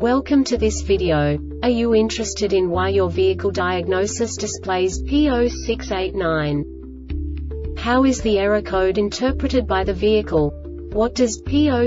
Welcome to this video. Are you interested in why your vehicle diagnosis displays P0689? How is the error code interpreted by the vehicle? What does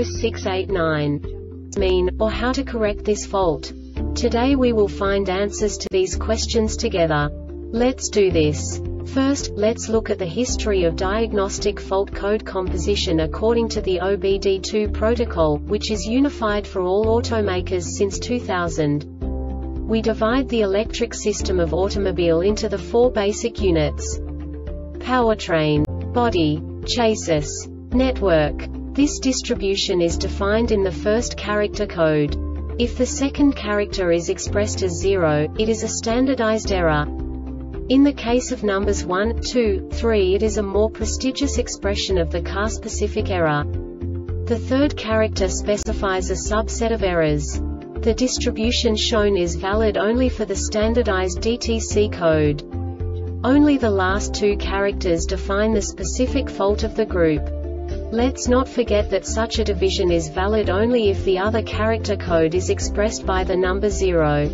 P0689 mean, or how to correct this fault? Today we will find answers to these questions together. Let's do this. First, let's look at the history of diagnostic fault code composition according to the OBD2 protocol, which is unified for all automakers since 2000. We divide the electric system of automobile into the four basic units: powertrain, body, chassis, network. This distribution is defined in the first character code. If the second character is expressed as 0, it is a standardized error. In the case of numbers 1, 2, 3, it is a more prestigious expression of the car-specific error. The third character specifies a subset of errors. The distribution shown is valid only for the standardized DTC code. Only the last two characters define the specific fault of the group. Let's not forget that such a division is valid only if the other character code is expressed by the number 0.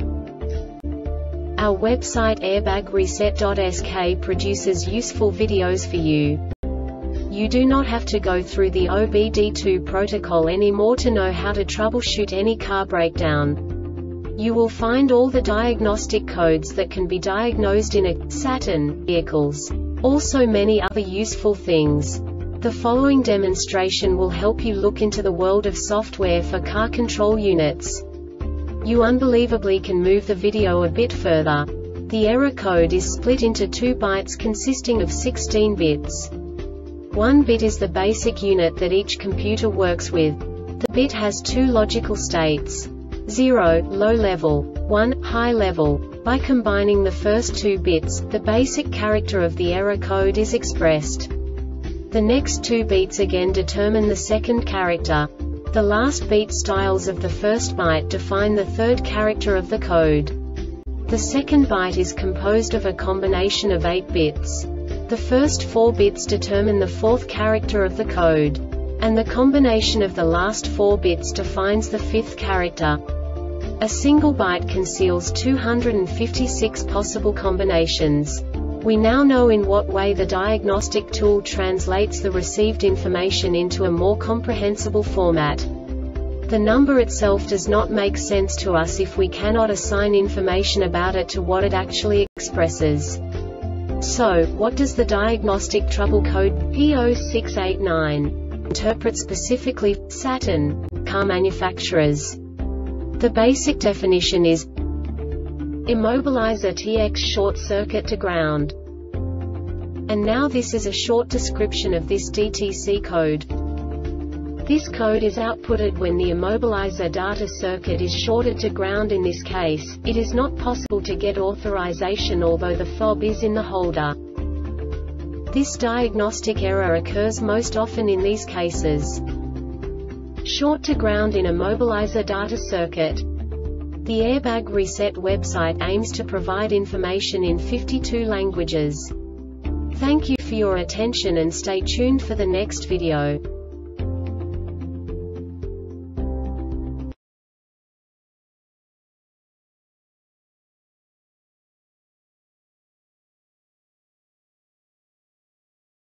Our website airbagreset.sk produces useful videos for you. You do not have to go through the OBD2 protocol anymore to know how to troubleshoot any car breakdown. You will find all the diagnostic codes that can be diagnosed in a Saturn vehicles. Also many other useful things. The following demonstration will help you look into the world of software for car control units. You unbelievably can move the video a bit further. The error code is split into 2 bytes consisting of 16 bits. 1 bit is the basic unit that each computer works with. The bit has 2 logical states: 0, low level, 1, high level. By combining the first 2 bits, the basic character of the error code is expressed. The next 2 beats again determine the second character. The last beat styles of the first byte define the third character of the code. The second byte is composed of a combination of 8 bits. The first 4 bits determine the fourth character of the code. And the combination of the last 4 bits defines the fifth character. A single byte conceals 256 possible combinations. We now know in what way the diagnostic tool translates the received information into a more comprehensible format. The number itself does not make sense to us if we cannot assign information about it to what it actually expresses. So, what does the diagnostic trouble code P0689 interpret specifically for Saturn car manufacturers? The basic definition is immobilizer TX short circuit to ground. And now this is a short description of this DTC code. This code is outputted when the immobilizer data circuit is shorted to ground. In this case, it is not possible to get authorization although the fob is in the holder. This diagnostic error occurs most often in these cases: short to ground in immobilizer data circuit. The Airbag Reset website aims to provide information in 52 languages. Thank you for your attention and stay tuned for the next video.